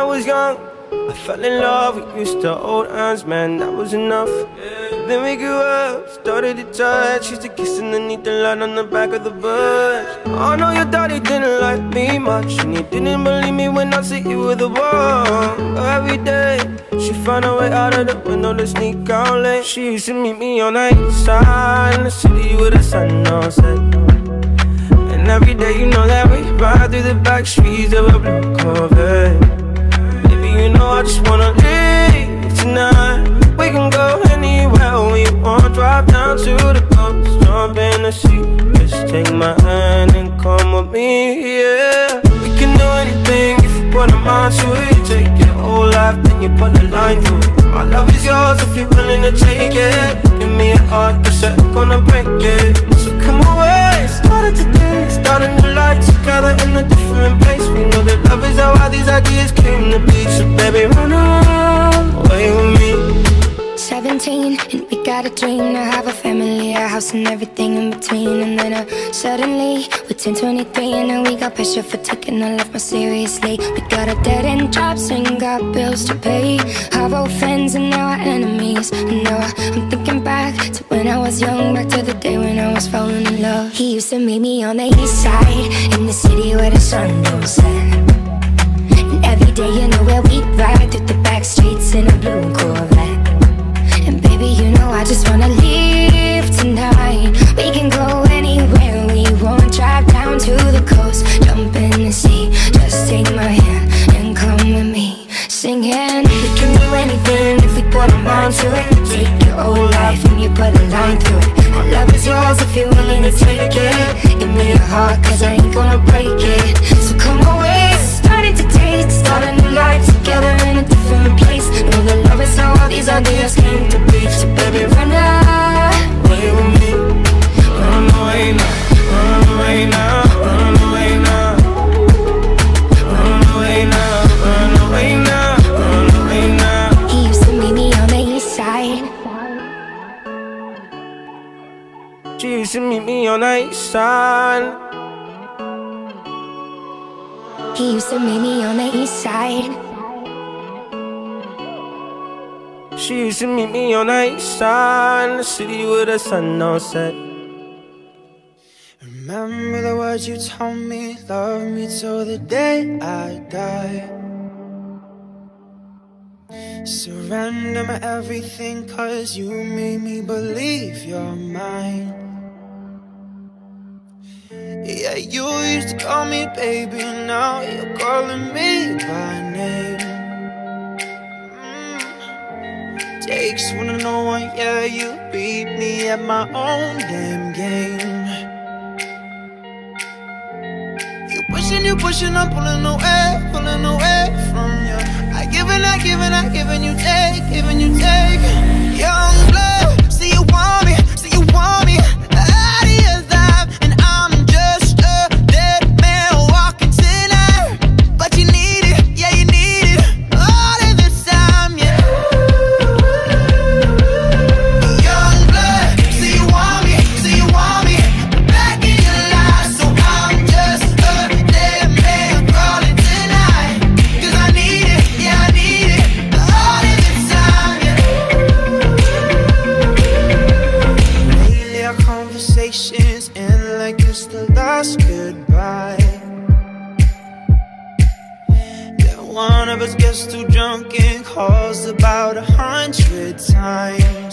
was young, I fell in love, we used to hold hands, man, that was enough. Then we grew up, started to touch, used to kiss underneath the light on the back of the bus. I know your daddy didn't like me much, and he didn't believe me when I said you were the one. But every day, she found a way out of the window to sneak out late. She used to meet me on the east side, in the city with the sun on set. And every day, you know that we ride through the back streets of a blue Corvette. Baby, you know I just wanna leave tonight. We can go anywhere we want, drive down to the coast, jump in the sea. Just take my hand and come with me, yeah. We can do anything if you put a mind to it. Take your whole life, then you put a line through it. My love is yours if you're willing to take it. Give me a heart that's gonna break it. So come away, started today, start a new life together in a different place. We know that love is how all these ideas came to be. So baby, run away with me. 17 and we got a dream to have a family, a house and everything in between. And then suddenly we're 10, 23 and now we got pressure for taking our life more seriously. We got a dead-end jobs and got bills to pay. Our old friends and now our enemies. And now I'm thinking back to when I was young, back to the day when I was falling in love. He used to meet me on the east side, in the city where the sun don't set. And every day, you know where we ride through the back streets in a blue Corvette. And baby, you know I just wanna leave tonight. We can go anywhere we want, drive down to the coast, jump in the sea. Just take my hand and come with me, singing. We can do anything if we put our mind to it. Take your whole life and you put a line through it. My love is yours if you're willing to take it. Give me your heart, cause I ain't gonna break it. So come away, starting to taste, start a new life together in a different place. Know that love is how all these ideas came to be. So baby, run away with me. Run away now, run away now, run away now. Run away now, run away now, run away now. He used to meet me on the east side. She used to meet me on the east side. He used to meet me on the east side. She used to meet me on the east side, in the city with the sun on set. Remember the words you told me, love me till the day I die. Surrender my everything, cause you made me believe you're mine. Yeah, you used to call me baby, now you're calling me by name. Takes one to know one, yeah, you beat me at my own damn game. You pushing, I'm pulling away from you. I giving, you take. Young blood, see you want me, out of your life, and I'm just a dead man walking tonight. But you need it, yeah, you need it, all of the time, yeah. Young blood, see you want me, back in your life, so I'm just a dead man crawling tonight. 'Cause I need it, yeah, I need it, all of the time, yeah. Lately our conversations end like it's the last goodbye. Then one of us gets too drunk and calls about 100 times.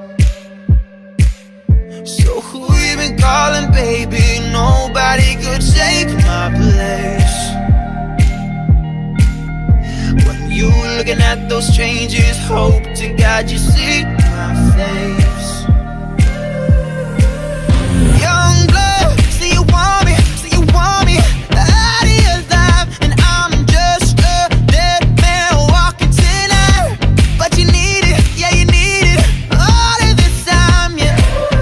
So who you been calling, baby? Nobody could take my place. When you looking at those strangers, hope to God you see my face. Young blood, see you want me, out of your life, and I'm just a dead man walking tonight. But you need it, yeah, you need it, all of the time, yeah.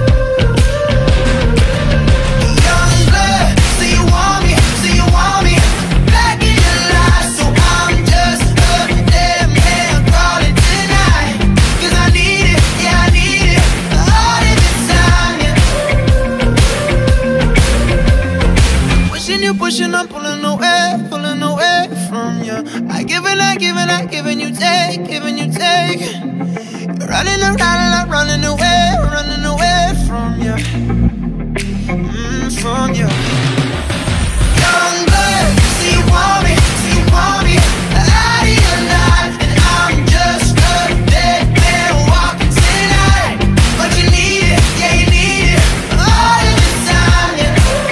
Young blood, see you want me, back in your life, so I'm just a dead man crawling tonight. 'Cause I need it, yeah, I need it, running around like running away from you, from you. Young blood, so you want me out of your life, and I'm just a dead man walking tonight. But you need it, yeah you need it, all of the time, yeah.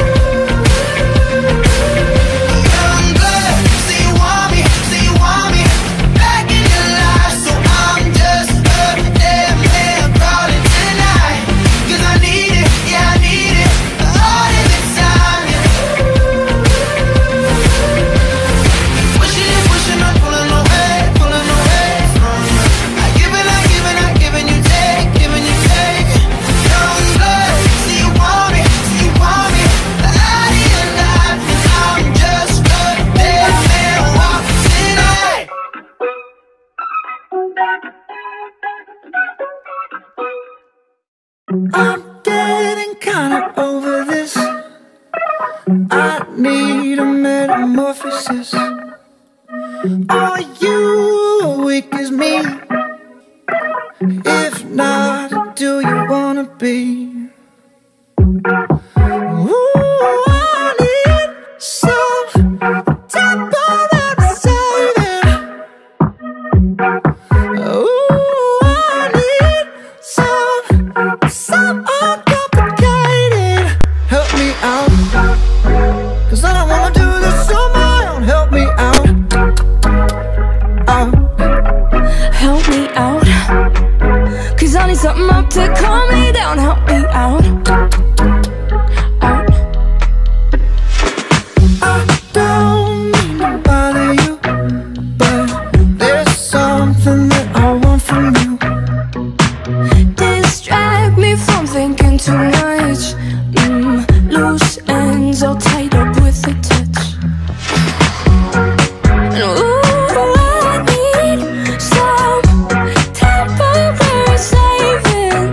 Young blood, so you want me back in your life, so I'm just a dead man crawling tonight. 'Cause I need it, yeah I need it, all of the time, yeah. Pushing, I'm pulling away from you. I giving you take, Young blood, so you want me out of your life, and I'm just a dead man walking tonight. I'm getting kinda over this. I need a metamorphosis. Are you awake as me? If not, do you wanna be? Ooh, I need some temporary saving. Ooh, I need some uncomplicated. Help me out, 'cause I don't wanna do this on my own. Help me out, Help me out, 'cause I need something up to calm me down. Help me out, out. I don't mean to bother you, but there's something that I want from you. Distract me from thinking too much. Loose ends all tied up with a touch. And ooh, I need some temporary saving.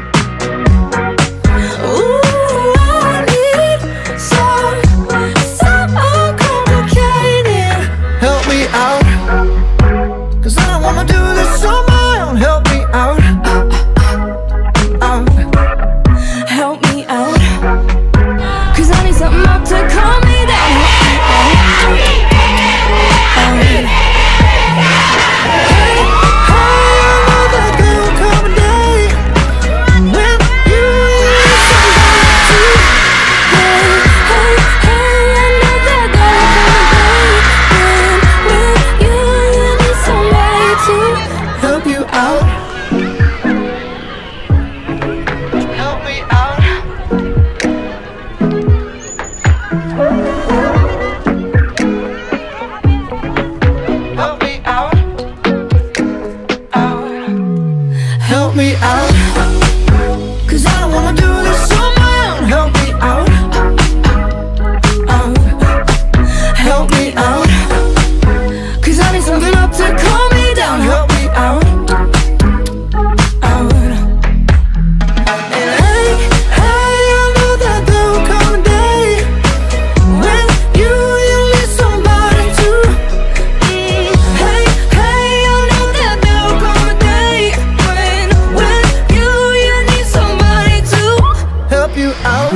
Ooh, I need some uncomplicated. Help me out, 'cause I don't wanna do this on my own. Help me out, Help me out, 'cause I need something up to calm me down. Help me out, Hey, I know that there will come a day when you need somebody I know that there will come a day when you need somebody to help you out. Help me out. Help me out. Help me out. 'Cause I don't wanna do this on my own. Help me out. Help me out. 'cause I need something up to calm me down. Help me out. And hey, I know that there will come a day when you need somebody to. Hey, I know that there will come a day when you need somebody to Help you out.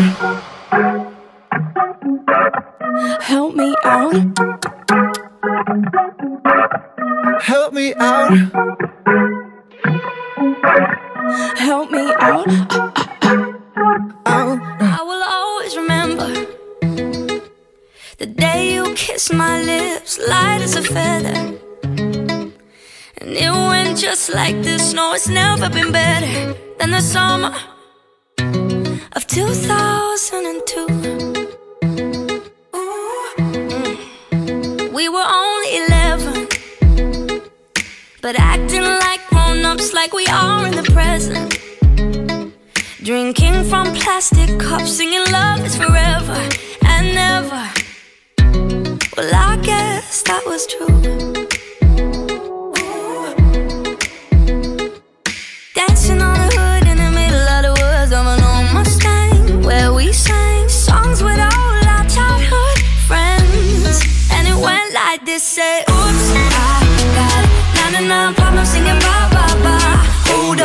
help me out. Help me out. Help me out. Out. I will always remember the day you kissed my lips, light as a feather. And it went just like this. No, it's never been better than the summer of 2002. We were only 11, but acting like grown-ups, like we are in the present. Drinking from plastic cups, singing love is forever and never. Well, I guess that was true. Dancing on the hood in the middle of the woods of an old Mustang, where we sang songs with all our childhood friends. And it went like this, say, oops, I got 99 problems singing bye bye bye. Hold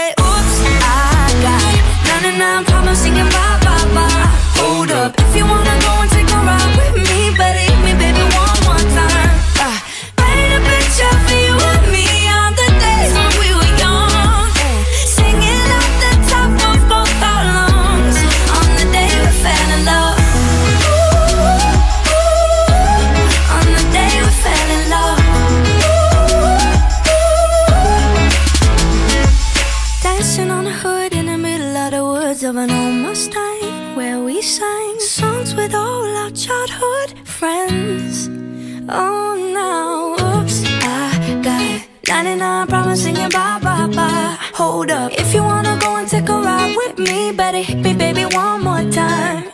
say, oops, I got 99 problems singing bye, bye, bye. Hold up, if you wanna go and take a ride with me, better hit me, baby, one more time. Paint a picture for you and me on the days when we were young, singing at the top of both our lungs on the day we fell in love. On the day we fell in love. Dancing on a hood in the middle of the woods of an old Mustang, where we sang songs with all our childhood friends. Oh, now, oops, I got 99 problems singing bye, bye, bye. Hold up, if you wanna go and take a ride with me, better hit me, baby, one more time.